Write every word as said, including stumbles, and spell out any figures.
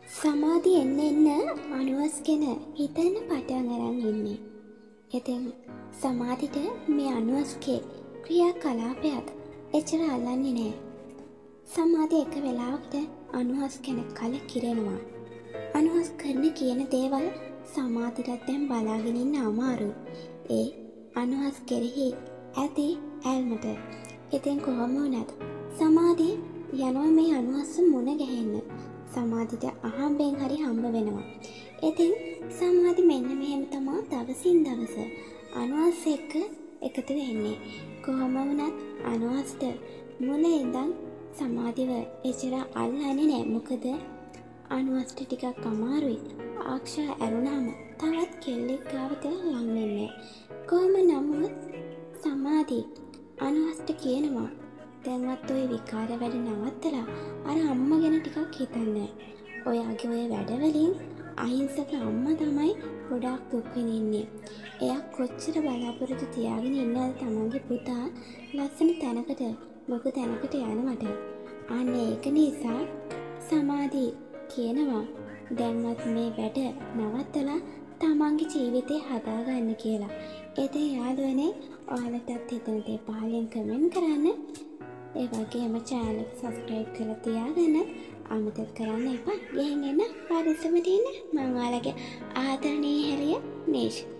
සමාධිය එන්න එන්න අනුවස් ගැන හිතන්න පටන් අරන් ඉන්නේ. ඉතින් සමාධිට මේ අනුවස්ගේ ක්‍රියා කලාපයත් එච්චර අල්ලන්නේ නැහැ. සමාධිය එක වෙලාවකට අනුවස් ගැන කලකිරෙනවා. අනුවස් කරන කියන දේවල් සමාධියට දැන් බලාගෙන ඉන්න අමාරුයි. ඒ අනුවස් කෙරෙහි ඇති ඇල්මට. ඉතින් කොහොම වුණත් සමාධිය යනවා මේ අනුවස් මුණ ගැහෙන්න. සමාධිට අහම්බෙන් හරි හම්බ වෙනවා. ඉතින් සමාධි මෙන්න මෙහෙම තමයි දවසින් දවස අනුවස් එක්ක එකතු වෙන්නේ. කොහොම වුණත් අනුවස්ට මුල ඉඳන් සමාධිව එච්චර අල්ලන්නේ නැහැ. මොකද අනුවස්ට ටිකක් අමාරුයි. ආක්ෂා ඇරුණාම තවත් කෙල්ලෙක් ගාවට ලං වෙන්නේ. කොහොම නමුත් සමාධි අනුවස්ට කියනවා දැන්වත් ඔය විකාර වැඩ නවත්තලා අර අම්මා ගැන ටිකක් හිතන්න. ඔයාගේ ඔය වැඩවලින් අහිංසක අම්මා තමයි ගොඩාක් දුක් විඳින්නේ. එයා කොච්චර බලාපොරොත්තු තියාගෙන ඉන්නවද තමන්ගේ පුතා ලස්සන තැනකට ලොකු තැනකට යනවට. අන්න ඒක නිසා සමාධි කියනවා දැන්වත් මේ වැඩ නවත්තලා තමන්ගේ ජීවිතේ හදාගන්න කියලා. ඉතින් යාළුවනේ ඔයාලටත් හිතන දේ පහලින් කමෙන්ට් කරන්න. ඒ වගේම channel එක subscribe කරලා තියාගන්න අමතක කරන්න එපා. ගිහින් එන්න පරිස්සමට ඉන්න. මම ඔයාලගේ ආදරණීය හැලිය නේෂ්.